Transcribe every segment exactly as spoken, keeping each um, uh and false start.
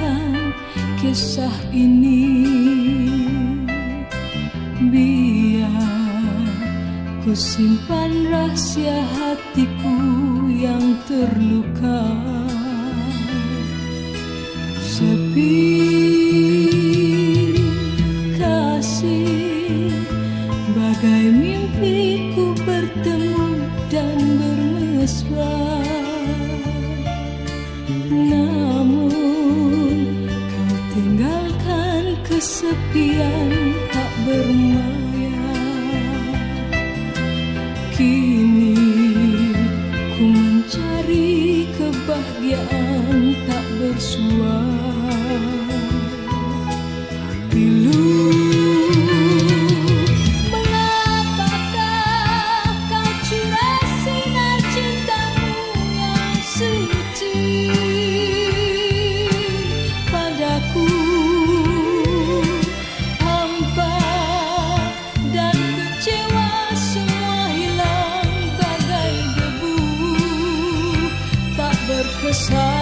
tinggalkan kisah ini. Biar ku simpan rahasia hatiku yang terluka. Sepi kasih, bagai mimpiku bertemu dan bermesra. Namun kau tinggalkan kesepian tak bermaya. Kini ku mencari kebahagiaan tak bersuara. Pilu, mengapakah kau curah sinar cintamu yang suci padaku? Hampa dan kecewa semua hilang bagai debu tak berkesan.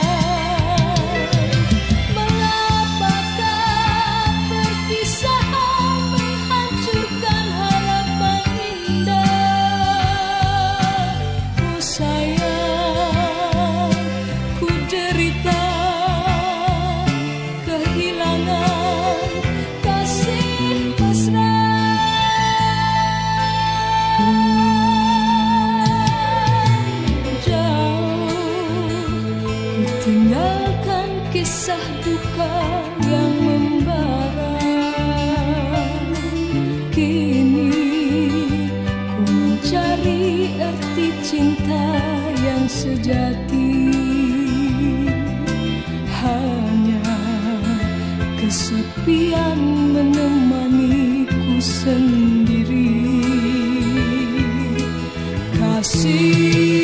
Tinggalkan kisah duka yang membara. Kini ku mencari arti cinta yang sejati. Hanya kesepian menemaniku sendiri. Kasih,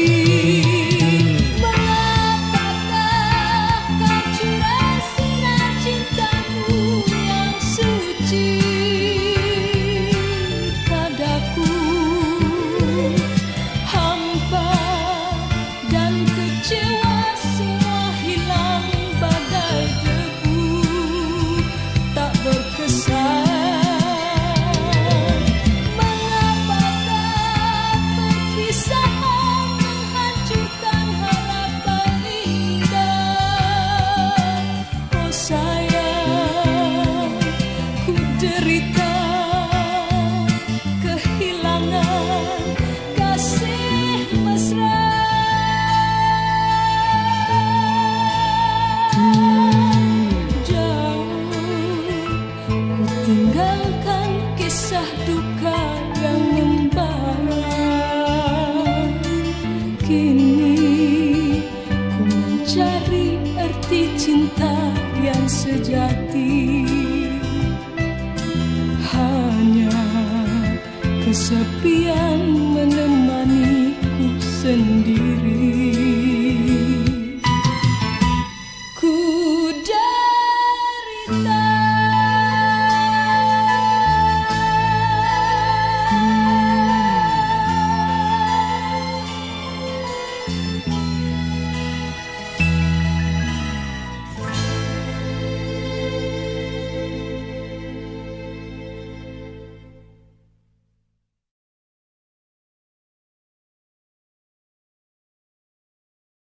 tinggalkan kisah duka yang membara. Kini ku mencari arti cinta yang sejati. Hanya kesepian menemaniku sendiri. Ku derita